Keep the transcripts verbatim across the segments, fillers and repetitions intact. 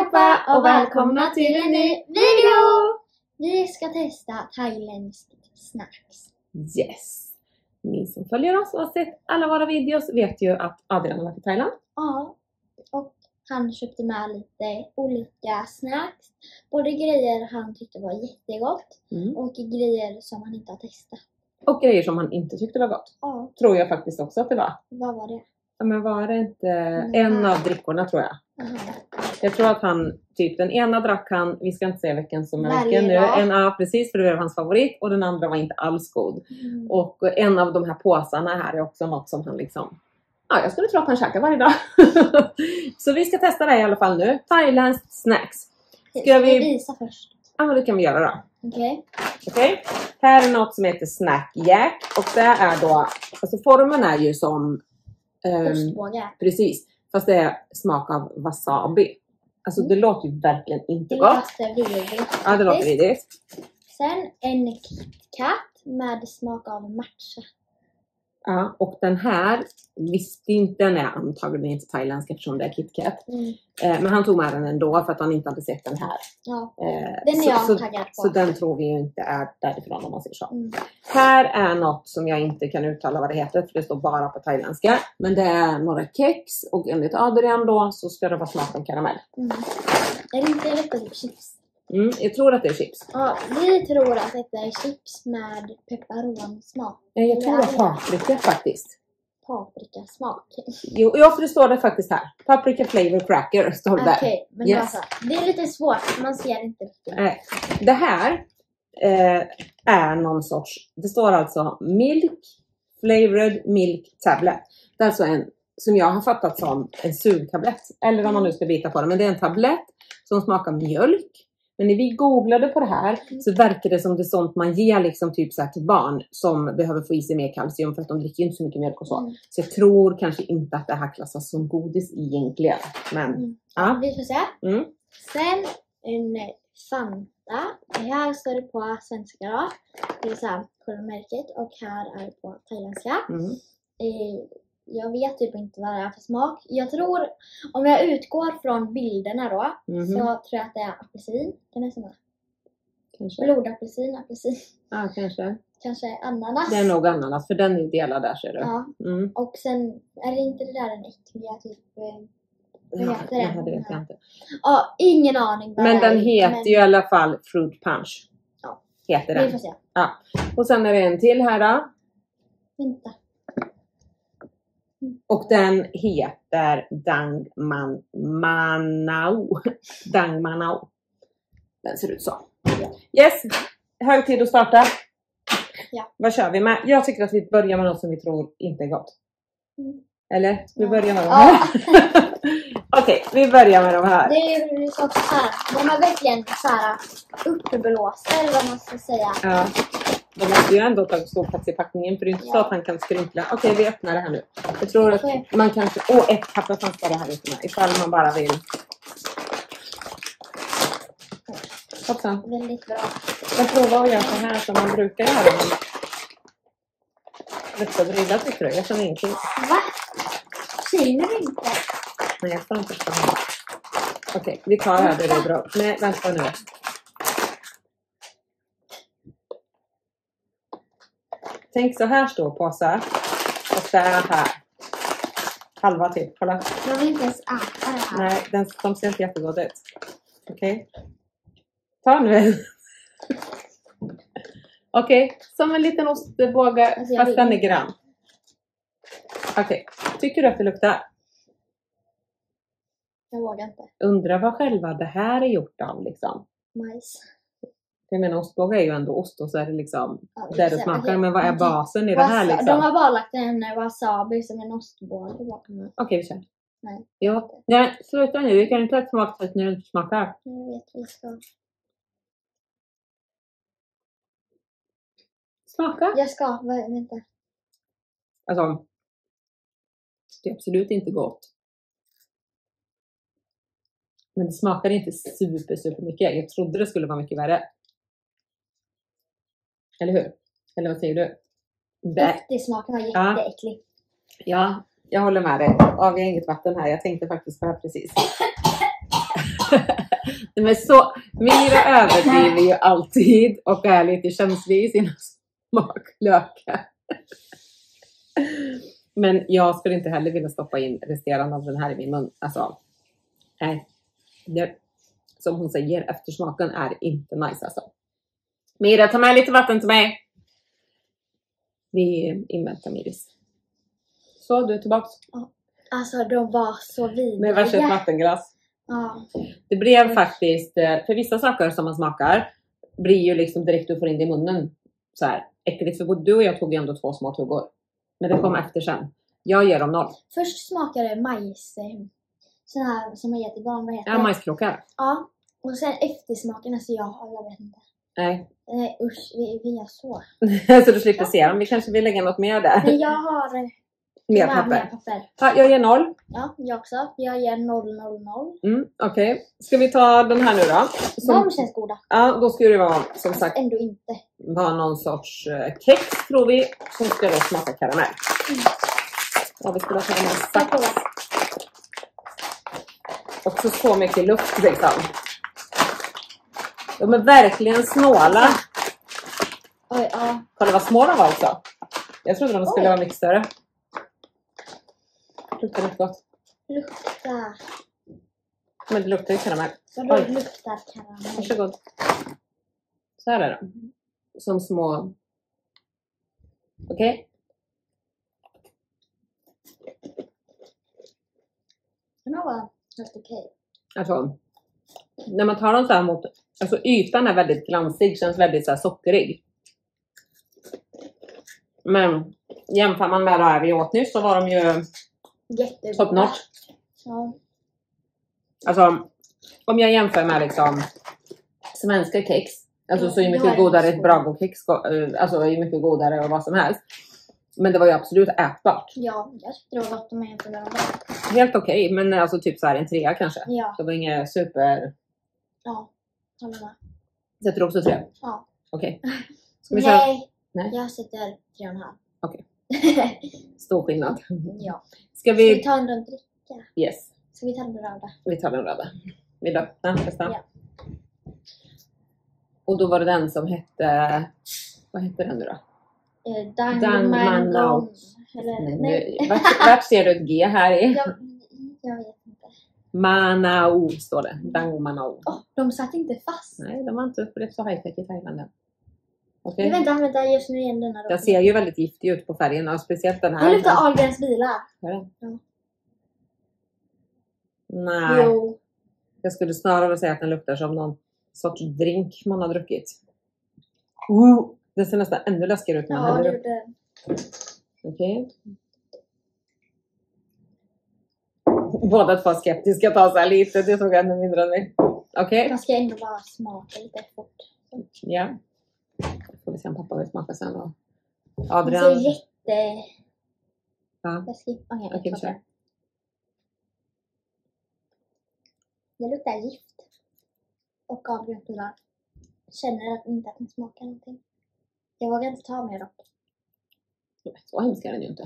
allihopa och välkomna till en ny video! Vi ska testa thailändsk snacks. Yes! Ni som följer oss och har sett alla våra videos vet ju att Adrian har varit i Thailand. Ja, och han köpte med lite olika snacks. Både grejer han tyckte var jättegott mm. och grejer som han inte har testat. Och grejer som han inte tyckte var gott. Ja. Tror jag faktiskt också att det var. Vad var det? Ja, men var det inte Mm. en av drickorna tror jag. Aha. Jag tror att han, typ den ena drack han, vi ska inte säga vilken som är Varje vilken nu. dag. En, ja, precis, för det var hans favorit. Och den andra var inte alls god. Mm. Och en av de här påsarna här är också något som han liksom, ja, jag skulle tro att han käkar varje dag. Så vi ska testa det i alla fall nu. Thailändsk snacks. Ska vi visa först? Ja, det kan vi göra då. Okej. Okay. Okej. Här är något som heter Snack Jack. Och det är då, alltså formen är ju som Um, Ostbåge. precis, fast det är smak av wasabi. Alltså det låter ju verkligen inte Det gott. låter vidrigt. Ja, det låter vidrigt. Sen en KitKat med smak av matcha. Ja, och den här visste inte, den är antagligen inte thailändsk eftersom det är KitKat. Mm. Eh, men han tog med den ändå för att han inte hade sett den här. Ja, Eh, den är så, jag så, taggad på. så den tror vi ju inte är därifrån om man säger så. Mm. Här är något som jag inte kan uttala vad det heter för det står bara på thailändska. Men det är några kex och enligt Adrian då så ska det vara smak av karamell. Mm. Är det inte detta typ chips? Mm, jag tror att det är chips. Ja, vi tror att detta är chips med pepparonsmak. Nej, jag tror det är paprika faktiskt. Paprikasmak. Jo, ja, för det står det faktiskt här. Paprika flavor cracker står det där. Okej, men Yes. alltså, det är lite svårt. Man ser inte riktigt. Nej. Det här eh, är någon sorts, det står alltså milk flavored milk tablet. Det är alltså en, som jag har fattat som en sugtablett. Eller om man nu ska bita på det. Men det är en tablett som smakar mjölk. Men när vi googlade på det här så verkar det som det är sånt man ger liksom typ så här till barn som behöver få i sig mer kalcium för att de dricker inte så mycket mjölk och så. Mm. Så jag tror kanske inte att det här klassas som godis egentligen. Men Mm. ja. Vi får se. Mm. Sen en Fanta. Här står det på svenska då. Det är så här själva märket. Och här är det på thailändska. Mm. Eh, Jag vet typ inte vad det är för smak. Jag tror, om jag utgår från bilderna då, Mm-hmm. så tror jag att det är apelsin. Kan det säga? Kanske. Blodapelsin, apelsin. Ja, kanske. Kanske ananas. Det är nog ananas, för den är delad där ser du. Ja. Mm. Och sen, är det inte det där den äckliga typ... eh, Vad Ja, heter den? det vet jag inte. Ja, ingen aning. vad Men det är, den heter men- ju i alla fall Fruit Punch. Ja. Heter Vi den. får se. Ja. Och sen är det en till här då. Vänta. Och den heter Dang Man Manau. Dang Manau. Den ser ut så. Yes, hög tid att starta. Ja. Vad kör vi med? Jag tycker att vi börjar med något som vi tror inte är gott. Mm. Eller? Vi Ja. börjar med de Ja. här. Okej, vi börjar med de här. Det är ju så här. De är verkligen så här uppblåsta eller vad man ska säga. Ja. De måste ju ändå ta stor plats i packningen för det är inte Ja. så att han kan skrynkla. Okej, vi öppnar det här nu. Jag tror att Okej. man kanske... Åh, ett papper fanns det här ute med. Ifall man bara vill. Hoppsan. Väldigt bra. Jag provar att göra så här som man brukar göra. Luktar vrida tycker du? Jag känner ingenting. Va? Känner du inte? Nej, jag får inte förstå. Okej, vi tar här det är bra. Nej, vänta nu. Tänk så här står påsar. Och så här här. Halva typ, kolla. Jag vill inte ens äta det här. Nej, den, de ser inte jättegod ut. Okej. Ta nu. Okej, som en liten ostbåge Alltså, jag fast den är vill- grann. Okej, tycker du att det luktar? Jag vågar inte. Undrar vad själva det här är gjort av liksom. Majs. Jag menar ostbåge är ju ändå ost och så är det liksom Ja, där det så- smakar. okej. Men vad är Okej. basen i det här Wasa- liksom? De har bara lagt en wasabi som en ostbåge på. Okej, vi kör. Nej. Ja. Nej, sluta nu. Vi kan inte ha ett smaktest när det inte smakar. Jag vet, vi ska... Smaka? Jag ska, vä- vänta. Alltså, det är absolut inte gott. Men det smakar inte super, super mycket. Jag trodde det skulle vara mycket värre. Eller hur? Eller vad säger du? Det. Det smaken var Ja. jätteäcklig. Ja, jag håller med dig. Ja, vi har inget vatten här. Jag tänkte faktiskt på det här precis. Men så, Mira överdriver ju alltid och är lite känslig i sina smaklökar. Men jag skulle inte heller vilja stoppa in resterande av den här i min mun. Alltså, nej. Det, som hon säger, eftersmaken är inte nice alltså. Mira, ta med lite vatten till mig. Vi inväntar Miris. Så, du är tillbaka. Ja. Alltså, de var så vidriga. Med varsitt vattenglas. Ja. Det blev faktiskt, för vissa saker som man smakar blir ju liksom direkt du får in det i munnen så här äckligt. För både du och jag tog ju ändå två små tuggor. Men det kom efter sen. Jag ger dem noll. Först smakade majs, sån här som man ger till barn, vad heter Ja, det? majskrokar. Ja, och sen eftersmaken, alltså jag, jag vet inte. Nej. Nej, usch, vi, vi är så. Så du slipper se dem. Vi kanske vill lägga något mer där. Men jag har eh, Mer mer, papper. mer papper. Ja, jag ger noll. Ja, jag också. Jag ger noll, noll, noll. Mm, okej. Okay. Ska vi ta den här nu då? Som, De känns goda. ja, då ska det vara som sagt Ändå inte. vara någon sorts eh, kex tror vi. Som ska då smaka karamell. Mm. Ja, vi ska ha karamell. Jag provar. Och så så mycket luft liksom. De är verkligen snåla. Oj, ja. Kolla vad små de var också. Jag trodde de skulle Oj. vara mycket större. Luktar inte gott. Luktar. Men det luktar ju karamell. Vadå Oj. luktar karamell? Varsågod. Så här är det. Som små. Okej. Okay. Den var helt okej. Alltså. När man tar dem så här mot. Alltså ytan är väldigt glansig. Känns väldigt så här sockerig. Men jämför man med det här vi åt nyss så var de ju Jättegoda. top notch. Ja. Alltså om jag jämför med liksom svenska kex. Alltså så är Ja, mycket då är det godare så. ett Brago-kex. Alltså är mycket godare och vad som helst. Men det var ju absolut ätbart. Ja, jag tyckte det var gott om jag inte med dem. Helt okej. Okay, men alltså typ så här en trea kanske. Ja, Det var inget super. ja. Håller med. Sätter du också tre? Ja. Okej. Okay. Ska vi köra? Nej, Nej. jag sätter tre och en halv. Okej. Stor skillnad. Ja. Ska Ska vi vi? ta en röd dricka? Yes. Ska vi ta den röda? Vi tar den röda. Vi öppnar nästa. Ja. Och då var det den som hette. Vad hette den nu då? Eh, Dangmanong. Dangmanong. Eller, Nej, nej. nu, vart, vart ser du ett G här i? Jag, jag vet inte. Manao står det. Dangmanong. Oh, de satt inte fast. Nej, de var inte upp. Det är så high-tech i Thailand. Okej. Okay. Jag vänta, vänta, just nu igen den här. Den ser ju väldigt giftig ut på färgen. Och speciellt den här. Det luktar Ahlgrens bilar. Ja. Ja. Nej. Jo. Jag skulle snarare säga att den luktar som någon sorts drink man har druckit. Uh, den ser nästan ännu läskigare ut. Ja, det gjorde den. Okej. Båda två skeptiska ta så här lite. Det såg ännu mindre än mig. Okej. Okay. Man ska ändå bara smaka lite fort. Ja. Får vi se om pappa vill smaka sen då. Adrian. Det ser jätte... Ja. Läskigt. Okej, okay, okay, kör. Det luktar gift. Och Ahlgrens bilar. Känner att inte att den smakar någonting. Jag vågar inte ta mer dock. Så hemskt är den ju inte.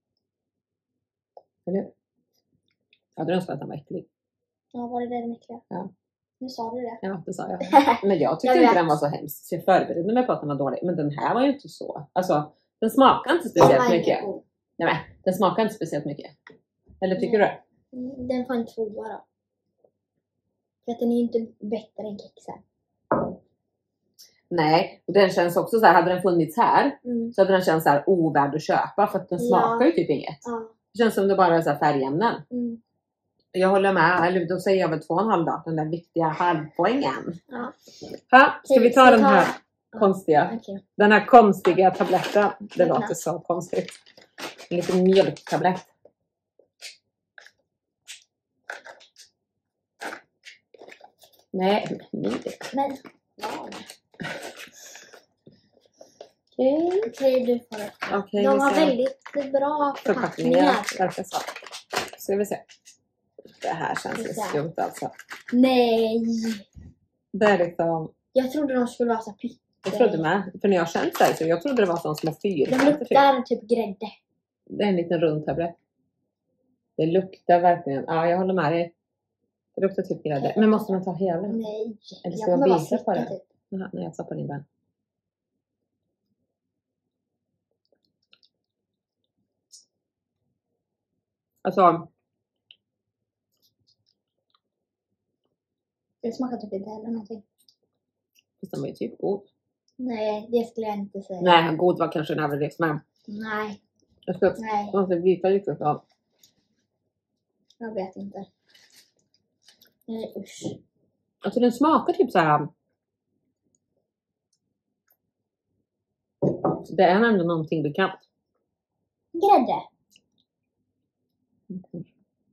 Eller? Jag hade önskat att den var äcklig. Ja, var det det den äckliga? Ja. Nu sa du det. Ja, det sa jag. Men jag tyckte jag inte den var så hemskt. Så jag förberedde mig på att den var dålig. Men den här var ju inte så. Alltså, den smakar inte speciellt mycket. Nej, men den smakar inte speciellt mycket. Eller tycker Nej. du? Den får en tvåa då. För att den är ju inte bättre än kexen. Nej, och den känns också så här, hade den funnits här mm. så hade den känts så här ovärd att köpa för att den smakar ja. ju typ inget. Ja. Det känns som det bara är så här färgämnen. Mm. Jag håller med, eller då säger jag väl två och en halv dag, den där viktiga halvpoängen. Ja. Ha, ska vi ta den här ta... konstiga, okay. den här konstiga tabletten. Det låter ja. så konstigt. En liten mjölktablett. Nej, men... men... Okej, okay, du får det. Okay, de har väldigt bra förpackningar. Verkar så. Ska vi se. Det här känns ju skumt alltså. Nej. Det är liksom... Jag trodde de skulle vara så pytte. Jag trodde med. För när jag känt det så jag trodde det var sån små fyr. Det luktar typ grädde. Det är en liten rund tablett. Det luktar verkligen. Ja, jag håller med dig. Det luktar typ grädde. Men måste man ta hela? Nej. Eller ska man bita på det? Typ. Jaha, nej, jag stoppar in den. Alltså. Det smakar typ inte heller någonting. Fast den var ju typ god. Nej, det skulle jag inte säga. Nej, god var kanske en överdrift med. Nej. Jag ska Nej. måste vita lite så. Jag vet inte. Nej, usch. Alltså den smakar typ så här. Det är ändå någonting bekant. Grädde. Mm.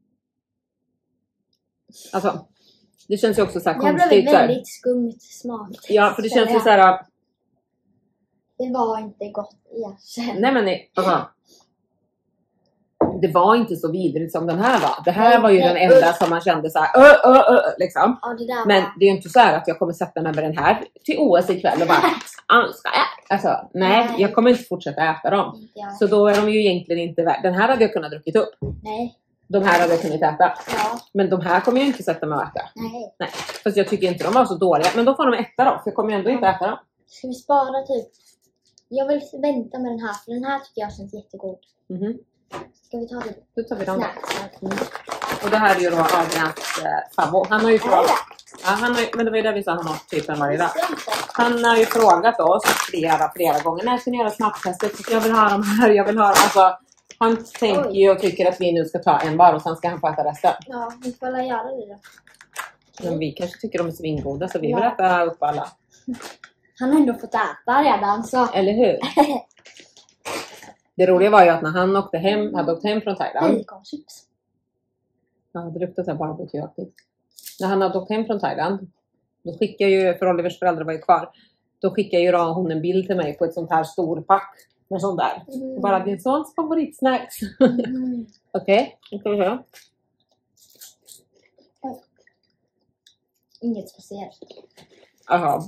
Alltså, det känns ju också så här konstigt. Det blev väldigt skumt smak. Ja, för det känns ju så här. Det var inte gott egentligen. Nej men nej, alltså. Det var inte så vidrigt som den här var. Det här nej, var ju nej, den enda uh. som man kände så här, uh, uh, uh, liksom. Ja, det där men var... det är ju inte så här att jag kommer sätta mig med den här till O S ikväll och bara, ska jag? Alltså, nej, nej, jag kommer inte fortsätta äta dem. Så då är de ju egentligen inte värd. Den här hade jag kunnat druckit upp. Nej. De här hade jag kunnat äta. Ja. Men de här kommer jag inte sätta mig och äta. Nej. Nej. Fast jag tycker inte de var så dåliga. Men då får de äta dem, för jag kommer ändå inte äta dem. Ska vi spara typ? Jag vill vänta med den här, för den här tycker jag känns jättegod. Mhm. Ska vi ta det? Då tar vi dem. Mm. Och det här är ju då Adrians eh, favvo. Han har ju frågat. Ja, han har ju, men det var ju det vi sa, han har typ en varje dag. Han har ju frågat oss flera, flera gånger. När ska ni göra smaktestet? Jag vill ha dem här, jag vill ha dem. Alltså, han tänker ju och tycker att vi nu ska ta en var och sen ska han få äta resten. Ja, vi får väl göra det då. Men vi kanske tycker de är svingoda, så vi vill äta upp alla. Han har ändå fått äta redan, så. Eller hur? Det roliga var ju att när han åkte hem, hade åkt hem från Thailand. Baconchips. Ja, det luktade så här barbecue-aktigt. När han hade åkt hem från Thailand, då skickade ju, för Olivers föräldrar var ju kvar, då skickade ju då hon en bild till mig på ett sånt här stor pack med sånt där. Mm. Bara din sons favoritsnacks. Mm. Okej, okay, nu ska vi se. Inget speciellt. Jaha.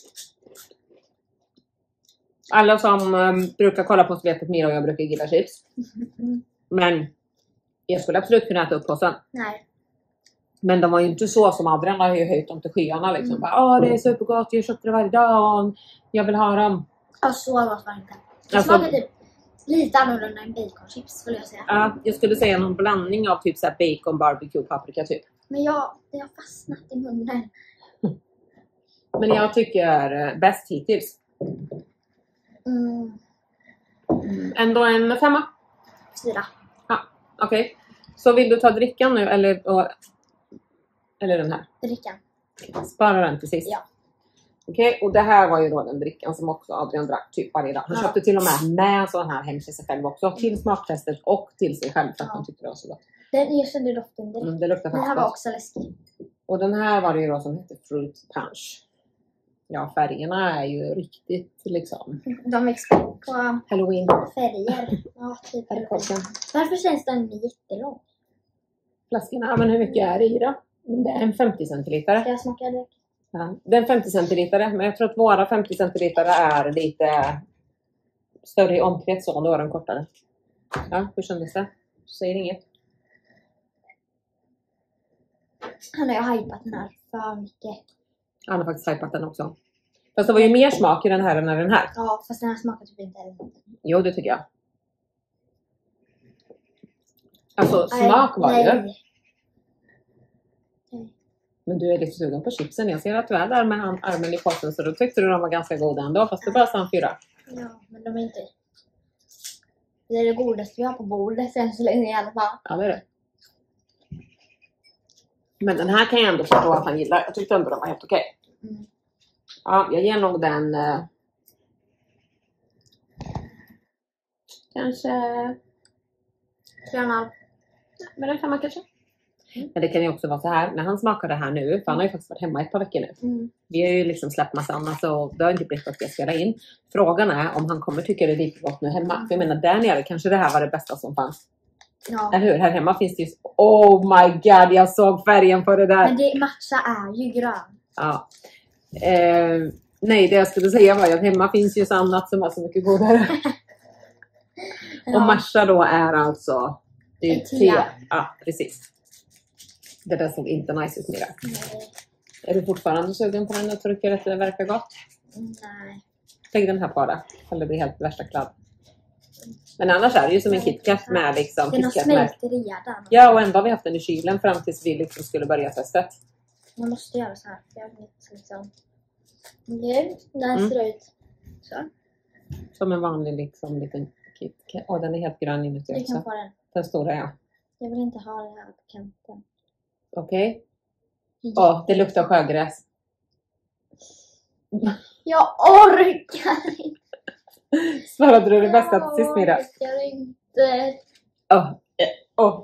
Alla som um, brukar kolla på oss vet att Mira och jag brukar gilla chips. Mm. Men jag skulle absolut kunna äta upp påsen. Nej. Men de var ju inte så som Adrian har ju höjt dem till skyarna liksom. Mm. Bara, åh det är supergott, jag köpte det varje dag och jag vill ha dem. Ja, så gott var det inte. Det alltså, smakar typ lite annorlunda än baconchips skulle jag säga. Ja, jag skulle säga någon blandning av typ så här bacon, barbecue, paprika typ. Men jag, det har fastnat i munnen. Men jag tycker uh, bäst hittills. Mm. Mm. Ändå en femma. Fyra. Ja, okej. Okay. Så vill du ta drickan nu eller, och, eller den här? Drickan. Spara den till sist. Ja. Okej, okay. Och det här var ju då den drickan som också Adrian drack typ varje dag. Han ja. köpte till och med med en sån här hem till sig själv också. Till smaktestet och till sig själv för att ja. han tyckte det var så gott. Den, jag kände doften direkt. Mm, det luktar den här var också läskig. Och den här var det ju då som hette Fruit Punch. Ja, färgerna är ju riktigt liksom. De experter på Halloween. Färger. Ja, typ Halloween. Varför känns den jättelång? Flaskorna, ja, men hur mycket är det i då? Det är en femtio centiliter. Ska jag smaka det? Ja, det är en femtio centiliter, men jag tror att våra femtio centiliter är lite större i omkrets och då är den kortare. Ja, hur kändes det? Säger inget. Han har ju hypat den här för mycket. Han har faktiskt hypat den också. Fast det var ju mer smak i den här än den här. Ja, fast den här smakar typ inte heller. Jo, det tycker jag. Alltså, smak var nej. ju. Nej. Men du är lite sugen på chipsen. Jag ser att du är där med armen i potten, så då tyckte du de var ganska goda ändå. Fast det bara sa fyra. Ja, men de är inte. Det är det godaste vi har på bordet sen så länge i alla fall. Ja, det är det. Men den här kan jag ändå förstå att han gillar. Jag tyckte ändå den var helt okej. Mm. Ja, jag ger nog den eh, kanske tre och en halv. Men den femma kanske. Mm. Men det kan ju också vara så här, när han smakar det här nu, för han har ju faktiskt varit hemma ett par veckor nu. Mm. Vi har ju liksom släppt massa annat, så det har inte blivit att jag ska spela in. Frågan är om han kommer tycka det är lite gott nu hemma. Mm. För jag menar, där nere kanske det här var det bästa som fanns. Ja. Eller hur? Här hemma finns det ju... Oh my god, jag såg färgen på det där. Men det matcha är ju grön. Ja. Eh, nej, det jag skulle säga var ju att hemma finns ju så annat som är så mycket godare. Ja. Och matcha då är alltså... Det är te. Ja, precis. Det där såg inte nice ut, Mira. Nej. Är du fortfarande sugen på den och tycker att det verkar gott? Nej. Lägg den här på det. Eller det blir helt värsta kladd. Men annars är det ju som en KitKat med liksom... Den har KitKat smält redan. Ja, och ändå har vi haft den i kylen fram tills vi liksom skulle börja testet. Man måste göra så här. För jag vet liksom... Nu, den Mm. ser ut så. Som en vanlig liksom liten KitKat. Åh, den är helt grön inuti Du kan också. få den. Den stora, ja. Jag vill inte ha det här på kanten. Okej. Åh, det luktar sjögräs. Jag orkar inte. Svarade du det bästa till sist, Mira? Jag orkar inte. Åh. eh, Åh.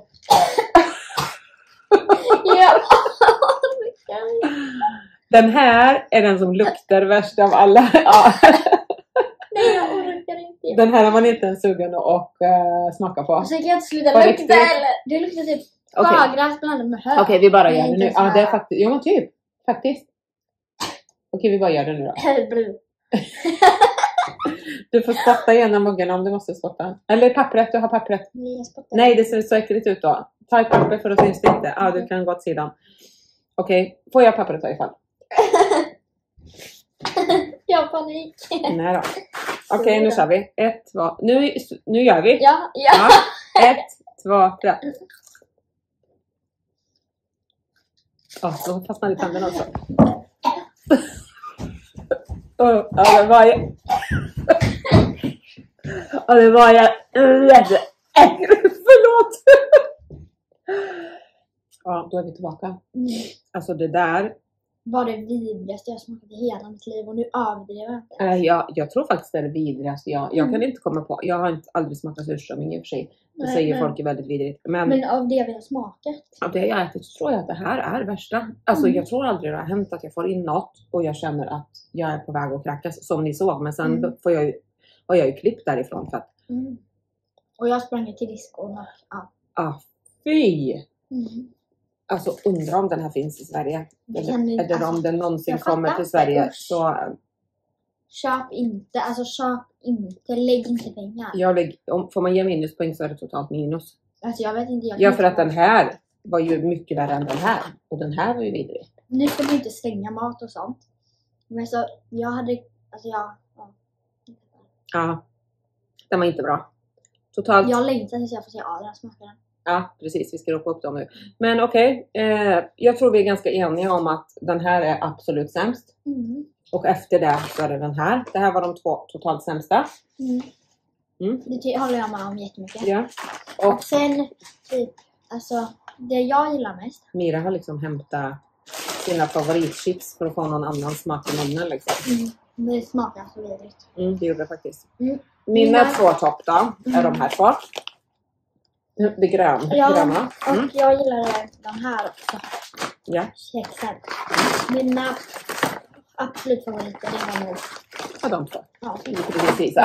Jag orkar inte. Den här är den som luktar värst av alla. Ja. Nej, jag orkar inte. Den här är man inte ens sugen och uh, smaka på. Och så kan jag inte sluta På lukta riktigt? eller. Det luktar typ Okej. sjögräs blandat med hö. Okej, vi bara Nej, gör det inte nu. så Ja, det är här. faktiskt... Ja, men typ. Faktiskt. Okej, vi bara gör det nu då. Hellbrun. Du får spotta igenom muggen om du måste spotta. Eller pappret, du har pappret. Nej, jag spottar. Nej, det ser så äckligt ut då. Ta ett papper för att syns det inte. Ja, du kan gå åt sidan. Okej, får jag pappret då ifall? Jag har panik. Nej då. Okej, nu kör vi. Ett, två... Nu, nu gör vi. Ja, ja. Ja. Ett, två, tre. Åh, så fastnar i tänderna också. Oh, ja, det var ju... Ja, det var ju... Förlåt! Ja, då är vi tillbaka. Mm. Alltså det där... Var det vidrigaste jag smakat i hela mitt liv och nu överdriver jag inte. Äh, jag, jag tror faktiskt det är det vidrigaste. Jag, jag kan Mm. inte komma på... Jag har inte aldrig smakat surströmming i och för sig. Det Nej, säger men- folk är väldigt vidrigt. Men, Men av det vi har smakat. av det jag ätit så tror jag att det här är värsta. Alltså Mm. jag tror aldrig det har hänt att jag får in något och jag känner att jag är på väg att kräkas. Som ni såg. Men sen Mm. får jag ju, har jag ju klippt därifrån för att... Mm. Och jag sprang ju till diskon och ja. Ah, fy! Mm. Alltså undrar om den här finns i Sverige. Det Eller, kan ni- eller om alltså, den någonsin jag fattar kommer till inte, Sverige. usch. Så Köp inte, alltså köp inte, lägg inte pengar. jag lägger, om, får man ge minuspoäng så är det totalt minus. Alltså jag vet inte. Jag Ja, kan för inte att den här var ju mycket värre än den här. Och den här var ju vidrig. Nu ska vi inte slänga mat och sånt. Men så jag hade, alltså jag, ja. Ja, den var inte bra. Totalt. Jag längtar tills jag får se Adrian smaka den. Ja, precis. Vi ska ropa upp dem nu. Men okej, eh, jag tror vi är ganska eniga om att den här är absolut sämst. Mm. Och efter det så är det den här. Det här var de två totalt sämsta. Mm. Mm. Det ty- håller jag med om jättemycket. Ja. Och Och sen, typ, alltså det jag gillar mest. Mira har liksom hämtat sina favoritchips för att få någon annan smak i munnen liksom. Mm. Det smakar så vidrigt. Mm, det gjorde det faktiskt. Mm. Mina Mina- två topp då är Mm. de här två. Det grön, Ja, gröna. Mm. och jag gillar den här också. Ja, Kexen. Mina absolut favoriter det var nog. och de två. Ja, Det är precis så.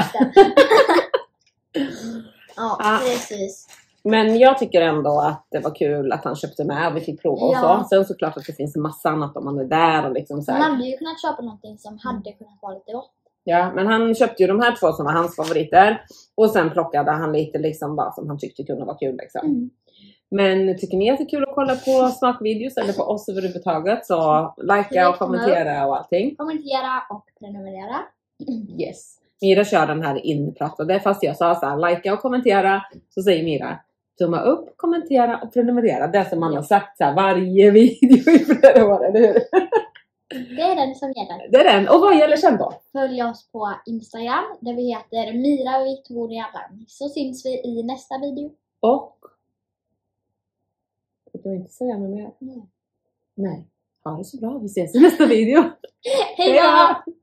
ja Ah. precis. Men jag tycker ändå att det var kul att han köpte med och vi fick prova och Ja. så. Sen såklart att det finns en massa annat om man är där och liksom så Man här. hade ju kunnat köpa någonting som hade kunnat vara lite gott. Ja, men han köpte ju de här två som var hans favoriter. Och sen plockade han lite liksom vad som han tyckte kunde vara kul liksom. Mm. Men tycker ni att det är kul att kolla på smakvideos eller på oss överhuvudtaget så likea och kommentera och allting. Kommentera och prenumerera. Yes. Mira kör den här inpratade fast jag sa så här, likea och kommentera. Så säger Mira, tumma upp, kommentera och prenumerera. Det som man har sagt så här, varje video i flera år, eller hur? Det är den som gäller. Det är den. Och vad gäller sen då? Följ oss på Instagram där vi heter Mira Victoria Varm. Så syns vi i nästa video. Och? Jag vill inte säga något mer. Mm. Nej. Ha det så bra. Vi ses i nästa video. Hej då!